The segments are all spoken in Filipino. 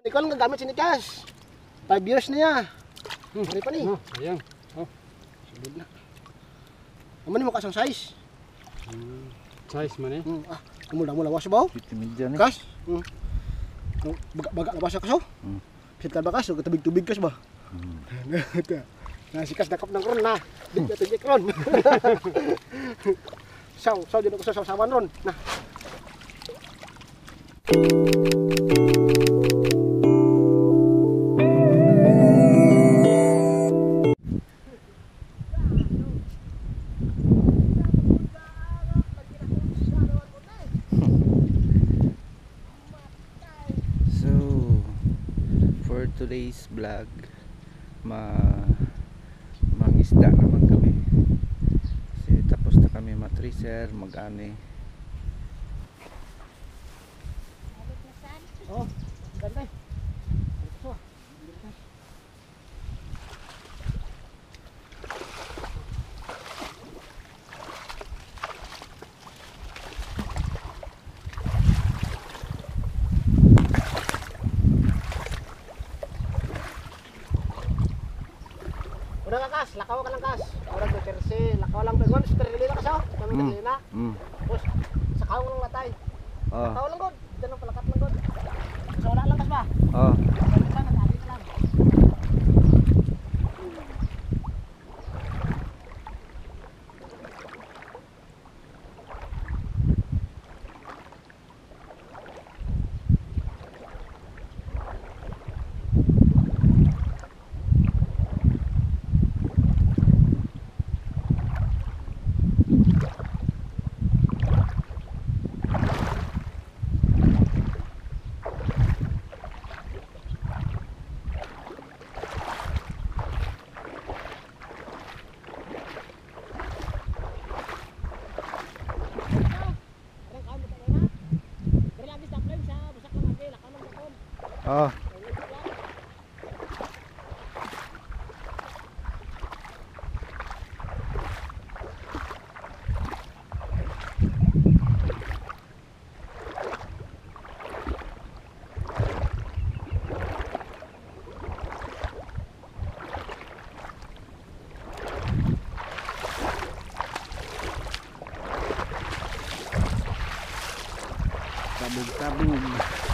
Ikaw lang gagamit si Nikas. 5 years na niya. Hari pa ni. Sayang. Sulod na. Aman mo kasang size. Size man eh. Mula lawas ba? Pitimidya ni. Kas. Baga lawas ka so. Pisit ka ba kas? Tubig kas ba? Nah, si kas dakap ng ron na. Bigla ron. Saw din ako sa sawan ron. Nah. Today's vlog mangisda naman kami kasi tapos na kami matriser mag-ani. Ganda. Udah kas, lakaw ka lang kas. Orang bekerse, lakaw lang begon, sterila ka sa. Kami sterila. Terus sakaw lang latay. Lakaw lang god, diyan ang palakat lang god. So wala lang kas ba? Sana dali na lang. Tabung-tabung.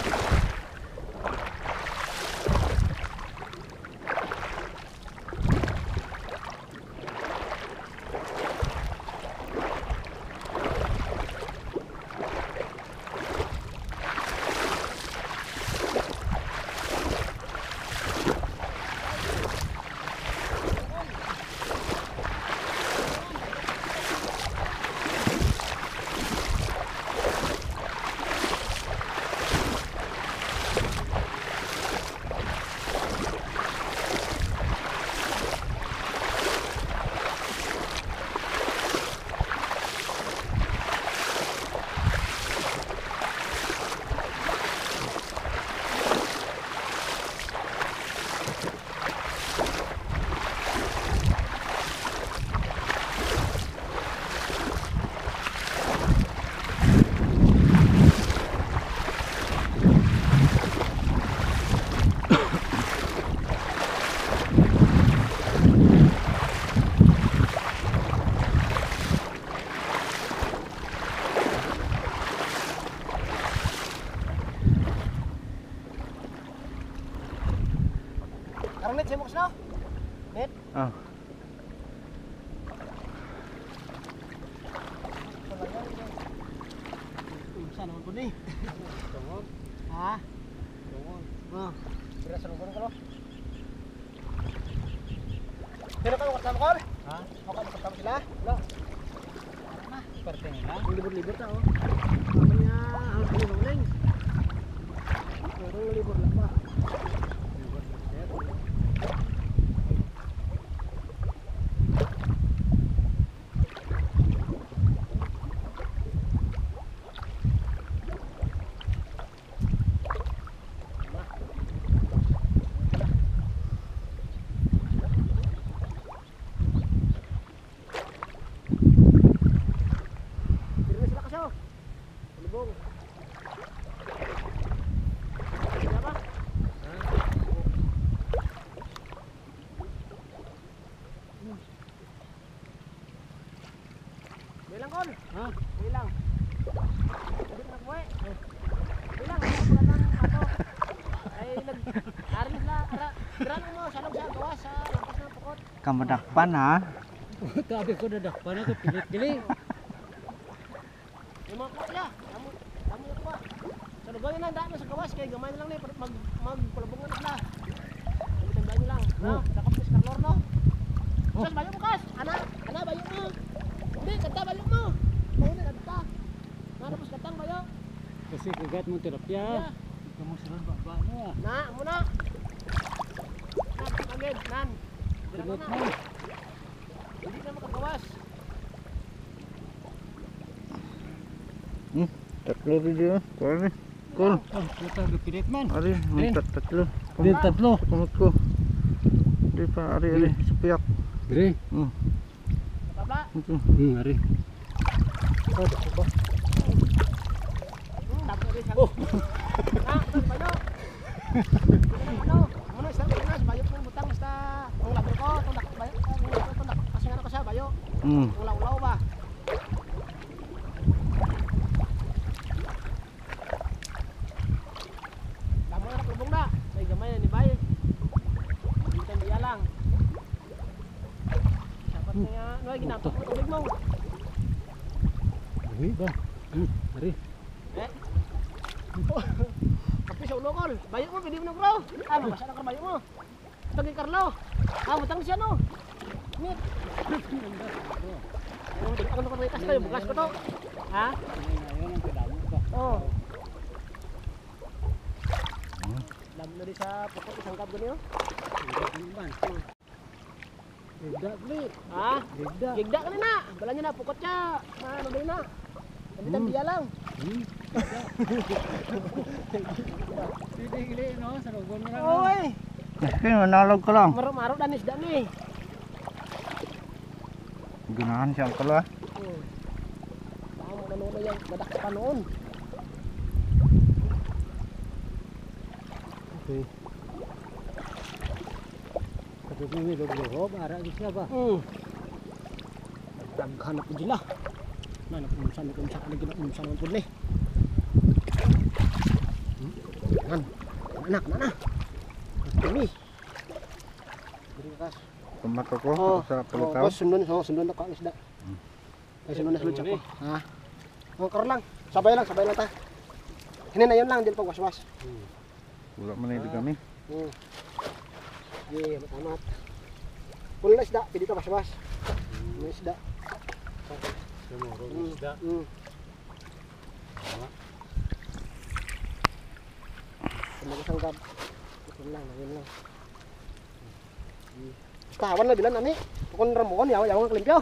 Karang net semok snow. Net. Sana pun ni. Tungod. Ha? Tungod. Beras rukun kalau. Kira kamu ketemu kol? Mau kamu ketemu sila? Lah. Mana? Parte nila. Libur-libur tau. Makanya harus beli. Baru libur lah, Pak. Ha? Bilang. Hindi na kuwi. Bilang ako pagkatang ato. Ay nag-aris na ara. Diran mo salog sa gawas sa lampas ng pukot. Kamadakpan ha. Tabi ko dadakpan ako pilit-pilit. Yung mga kuya, kamu yung kuya. So nagawa na daan sa gawas kay gamay na lang ni magpalabungan na. Tandaan niyo lang. No, sakop ni Carlor no. Sus bayo mo kas. Ana bayo mo. Hindi kanta bayo mo. Bayo na kanta. Tapos katang bayo. Kasi kagat mo terapya. Yeah. Kamu sudah baba mo ah. Na, muna. Agad, nan. Pilot Na. mo. Hindi na makagawas. Tatlo rin yun. Kuha Cool. Oh, puta pilit man. Ari, may tatlo. Di tatlo. Kumot ko. Di pa, ari. Supiyak. Dire. Tabla. Ito. Ari. Oh, ba? Dapat rin siya. Ah, bayo. Ano? Muna sa Pinas, bayo ng butang basta ang labi ko, tundak bayo. Tundak kasi nga ko siya bayo. Ulaw-ulaw ba? Damo na kulbong na. Say gamay na ni bay. Dito dia lang. Dapat niya, no ginapos mo tubig mo. Uy ba. Ari. Eh. Tapi sa ulokol, bayo mo pwede mo na bro. Ah, mabasa na ka bayo mo. Tagi Carlo. Ah, butang siya no. Nit. Ano ko may kasto, bukas ko to. Ha? Ngayon ang kadamo ba. Oh. Dam na di sa pokok isang kab gani oh. Man. Gigda bli. Ha? Gigda. Gigda ka na. Bala niya na pokot siya. Ano ba na? Kabitan dia lang. Pwede gili no, sa lugon mo lang. Oy. Eh, manalog ka lang. Maro danis dani. Ganahan siya ang kala. Tama na noon yung badak pa noon. Okay. Kapag may log-log, ara di siya ba? Daghan ako dila. Na napunsan ko sa kanila unsan man pud ni. Nan. Anak na. Kami. Diri kas. Tumat ako sa pulutaw. Sundon na ka ang isda. Ay sundon na sulod ko. Ha. Ang kar lang. Sabay lang ta. Hinin na yun lang, din pag waswas. Wala man na kami. Ye, matamat. Puno na isda, pwede ka waswas. May isda. Sumuro isda. Magasanggab. Yun lang. Tawan na bilan nami. Pukon ramon yaw nga klimpyo.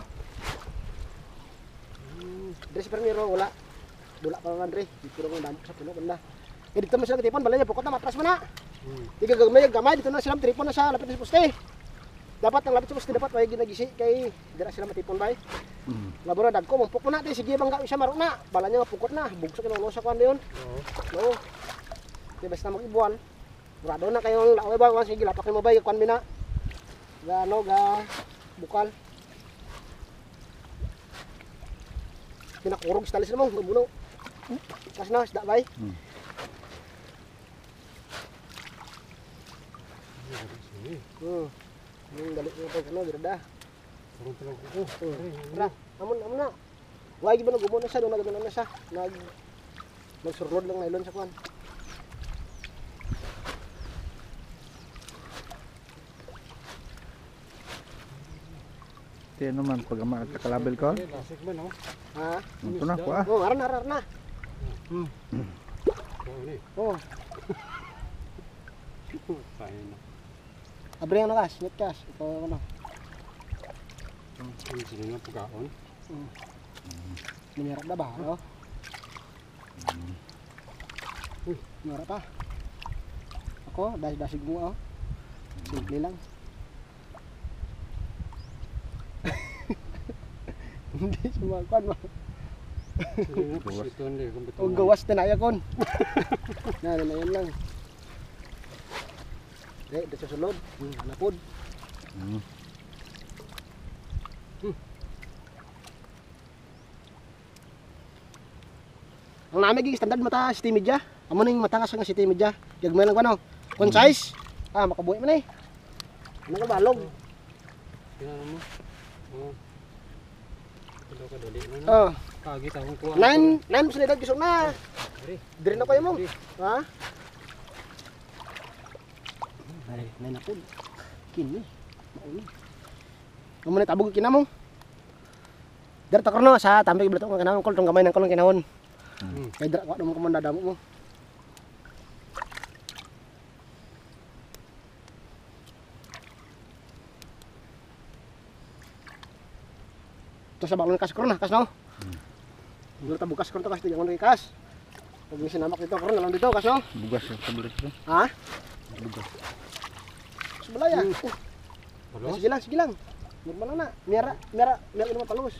Dres permiro wala. Dula pa man dre. Dito lang damo sa puno banda. Eh dito man sila kitipon balay pukot na matras man na. Tiga gamay dito na sila tripon na sa lapit sa poste. Dapat ang lapit sa poste dapat way ginagisi kay dira sila matipon bay. Labora dagko mumpuk na ti sige bangga isa maro na. Bala niya nga pukot na. Bugso kinong losa kuan dayon. Oo. Di basta mag-ibuan. Murado na kayo ang laoy ba sige lapak mo bay kuan mina. Ga bukal. Pinakurog stalis na mo gubuno. Kas na isda bay. Yung dali mo pa kuno dirda. Kurang talang ko. Ra, amon na. Why giba nagumo na siya do nagano na siya. Nagsurlod lang nailon sa kuan. Tiyan naman pag makakalabel ko. Lasik man no. Ha? Ito na ko ah. Oh, aran na. Oh, Kaya na. abre na kas, net kas. Ito ano. Ang sino na pagkaon. Minirap na ba, no? Minirap pa. Ako, dasig mo, oh. Simple lang. Hindi sumakuan mo. Ito hindi. O gawas na naya kon. Na yun lang. Dito sa sulod. Hanapod. Ang namin gigi standard mata city media. Amo ning matangas nga city media. Gagmay lang kuno. Concise. Makabuhi man eh. Ano ka balog? Tingnan mo. Oh. Ito ka dali na. Oh. Kagi ta kung kuha. 9 pasilidad gisog na. Dire na kayo mo. Ha? Ay, na pud. Kini. Mauni. Amo na tabog kinamong. Dar ta korno sa tambe iblato nga kanang kol tong gamay nang kolong kinahon. Kay dra ko mo komanda damo mo. To sa balon kas korno kas no. Dulu ta bukas korno kas jangan kas. Pag may sinamak dito korno lang dito kas no. Bugas yung tablet ko. Ha? Bugas. Sebelah ya. Sige lang. Normal lang na. Mera ilmu palus.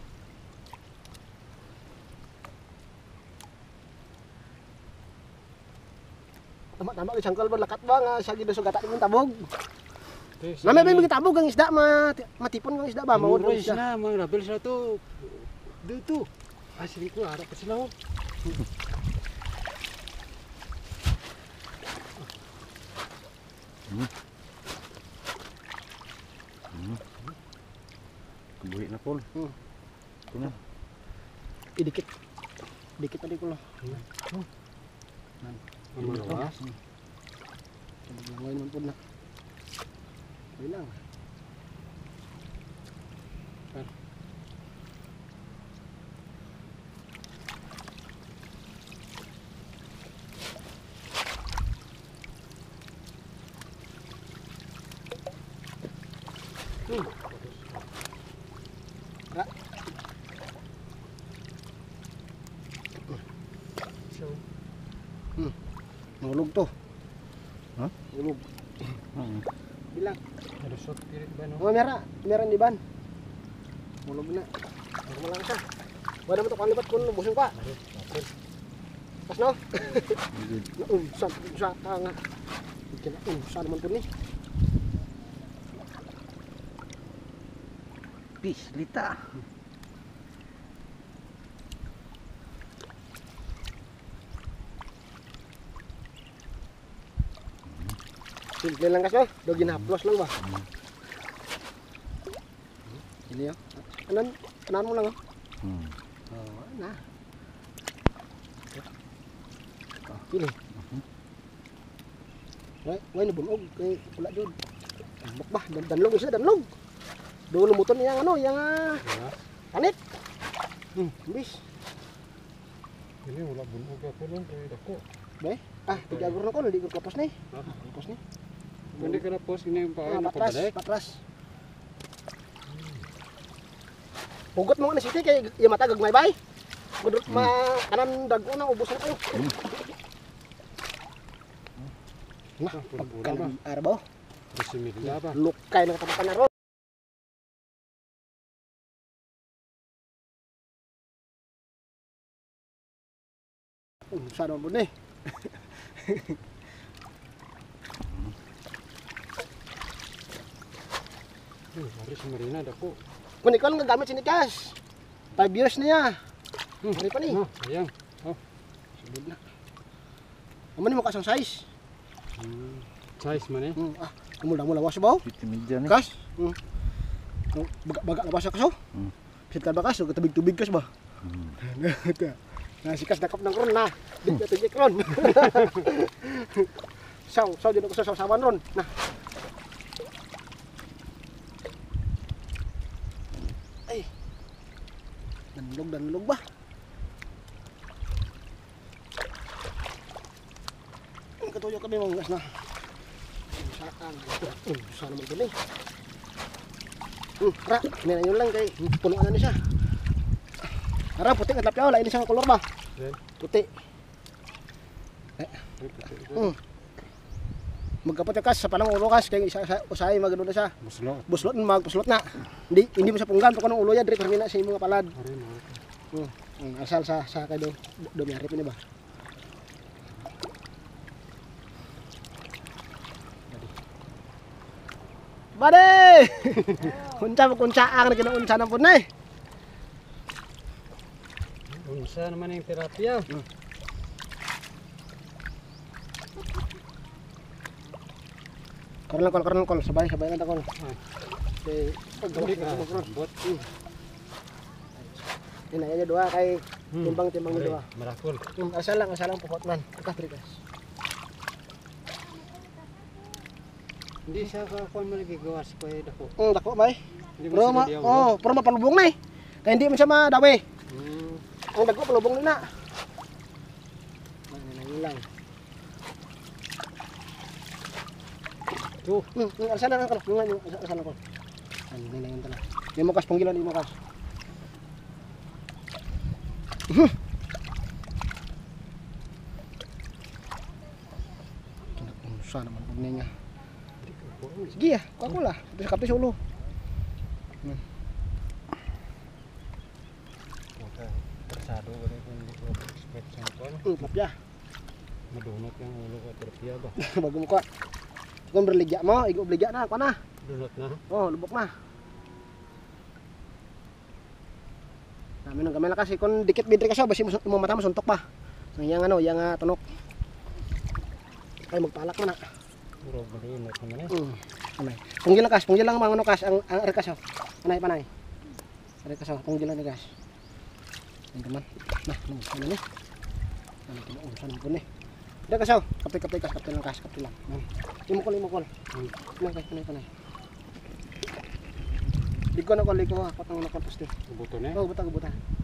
Tama kay sangkal ba lakat ba nga sa gido sugata imong tabog. Nami ba tabog ang isda matipon ang isda ba mawod Mawod isda. na mga rabel sila to. Dito. Asli ko harap pa sila. Kebuhi na pol. Ito na. Dikit tadi ko lo. Ang lawas. Ngayon man pud na. Ay lang. Nulog to. Ha? Nulog. Bilang. Nalusot kiri ba no? Oh, meron di ban. Nulog na. Normal lang siya. Wala mo to kang libat kun busong pa. Pas no. Sa nga. Kina sa naman to ni. Fish, lita. Simple lang kas no. Do ginahaplos lang ba. Ini yo. Kanan mo lang oh. Oh, na. Ini. Ngay nabunog kay wala jud. Bakbah danlog isa danlog. Do lumuton yang ano, yang kanit. Bis. Ini wala bunog ako lang kay dako. Be, tiga-agur na ko, hindi ko kapos ni. Kapos ni. Hindi ka na post ini yung paano Patras. Hugot mo na siti kay iya mata gagmay bay. Gudot kanan dago na ubos na kayo. Nah, pagkalan arabaw. Simila ba? Lukay na katapakan na ron. Sana mo ni. Hari si Marina dako. Kung ikaw lang gagamit sinikas. 5 years na ya. Hari pa ni. Ayang. Subod na. Amo ni mo kasang size. Size man eh. Mula lawas ba? Media ni. Kas. Baga lawas ka so. Pisit ka ba kas? Tubig kas ba? Nah, sikas dakap ng ron na. Di ka tujik ron. Saw din ako sa sawan ron. Nah. Ay. Danlog ba? Ang katuyo kami mga gas na. Saan? Saan naman ito ni? Minayon yun lang kay punuan na siya. Ara puti ka tapyaw, lain siyang kolor ba? Puti. Magkapot kas sa panang ulo kas kay usay magano na siya. Buslot magpuslot na. Hindi mo sa punggan to kanang ulo ya dire permina sa imong palad. Asal sa kay do mi arip ni ba. Bade! Kunca ang kinaunsa na pud nay. Asa naman yung terapya? Karon kol, sabay lang ta kol. Okay. Hindi ka. Bot. Ina aja dua kay timbang-timbang ni dua. Marakol. Asal lang pokot man. Ka trikas. Hindi siya kakuan mo lagi gawas ko eh dako. Dako bay. Hindi mo Pero sila diyaw. pero mapalubong na eh. Kaya hindi man siya madawi. Hmm. Ang dagko palubong na. Lang. Tuh. Asal lang ko. Asal lang ko. Ano na yun tala. Di mo kas panggilan di mo kas. Sana naman pag niya. Sige ya, ako lah. Ito sa kape solo. Tersado wala ko hindi ko expect sa kon. Lapya. Madunot yung ulo ko terapya ba. Bago mo ko. Kung berligya mo, igo obligya na, ako na. Dunot na. Oh, lubok na. Dami nang gamay kasi kung dikit bidri ka siya, basi mo mata mo suntok pa. So yang ano, yang tunok. Ay magpalak man na. Puro madunot naman eh. Anay. Punggil lang mga ano kas ang rekas. Panay. Rekas punggil lang ni gas. Ang gaman. Nah, ano ni? Ano kinuusan ko ni. Dek kasaw, kape kas kape lang. Imukol. Panay. Liko na patang na poste. Buto na. Oh, buta.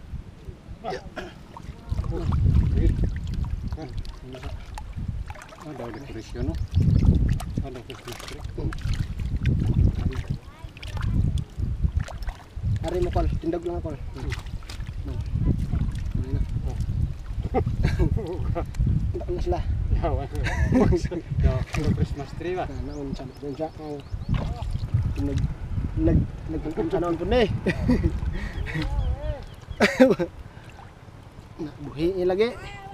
Kan. Ada depression no. Ada depression. Hari mo kol, tindog lang kol. Endak na sila. Ya, Christmas tree ba? Naon sa siya. Nagpunta naon pun eh. Nak buhi lagi.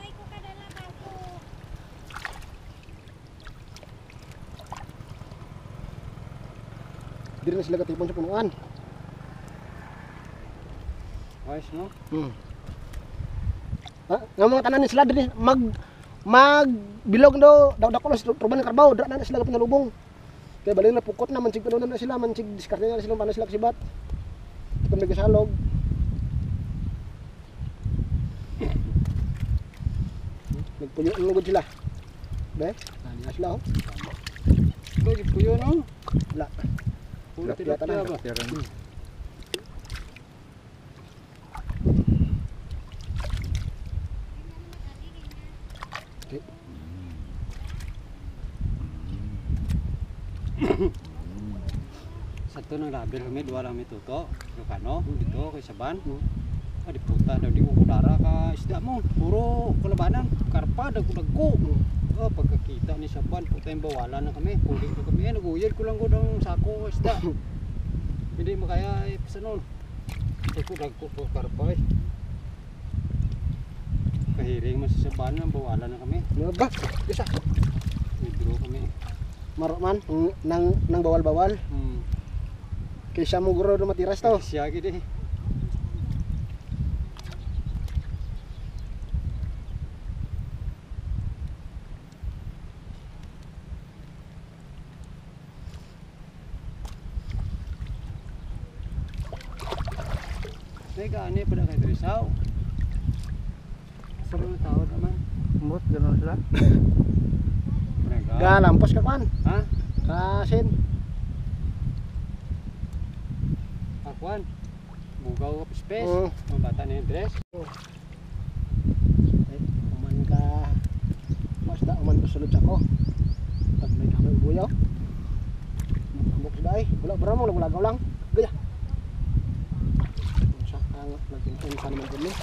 Diri na sila katipon sa punuan. Ayos no? Nga mga tanan sila diri bilog daw dako sa turban ng karbaw, dra na sila pinalubong. Kaya balik na pukot na mansig pinunan na sila, mansig diskarte na sila paano sila kasibat. Kung nagasalog. Nagpuyo sila. Be, nani sila oh. Lagi puyo no? Wala. Puro tilapia ba? Satu na labil kami, dua lang may tuto. Ilocano, dito kay Saban. Di puta daw di ko dara ka isda mo. Puro kulabanan, karpa dagko. Oh, pagkakita ni Saban, puta yung bawalan na kami. Puli na kami, naguyod ko lang ko ng sako isda. Hindi makaya sanon. Dagko po karpa eh. Kahiring mo sa Saban, bawalan na kami. Ba, bisa. Withdraw kami. Marok man nang bawal-bawal. Kaysa mo guro do matiras to. Siya gid eh. Teka, ani pada kay Trisao. Saro na tao naman. Mut ganun sila. Galampos ka kwan. Ha? Kasin. Akuan. Bugaw ka space. Mga bata na yung dress. Uman ka. Basta uman ko sulod ako. Pag may kamay buyaw. Mukbok sa daay. Wala bro mo, lagaw lang. Gaya. Sa ang nagtinton sa naman dun ni.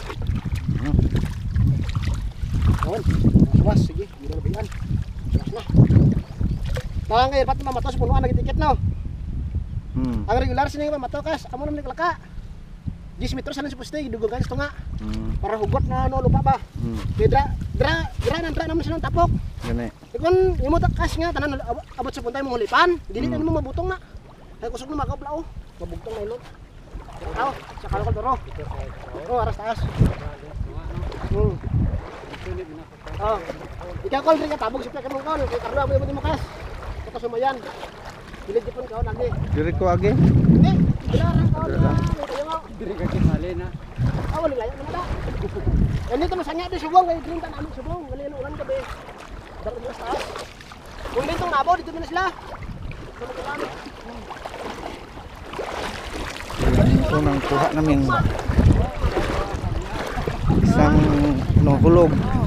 Kawan. Suwas, sige. Hindi na labihan. Suwas na. Ngayon, pati mamato sa punuan, nag-ticket na. Ang regular sini matokas, amo naman naglaka. 10 metros sa poste, gidugogan sa tunga. Para hugot na ano lupa ba. Dra naman sila tapok. Gani. Kun imo takas nga tanan abot sa puntay mo hulipan, dili na mo mabutong na. Ay kusog na magablao. Mabugtong na ilot. Tao, sa kalokal doro. Oh, aras taas. Oh. Ikaw kol rin ka tabog siya ka mong kol. Kay Carlo amo mo kas. Ito sumayan. Bilid jipon ka lagi. Diri ko agi. Hindi. Wala ra ka. Wala. Kayo mo. Diri ka kimali na. Wala layo na da. Yan dito masanya di subong kay green tan among subong. Galinuan ka be. Daro mo sa taas. Kung dito nabo dito na sila. Yung unang kuha namin isang hulog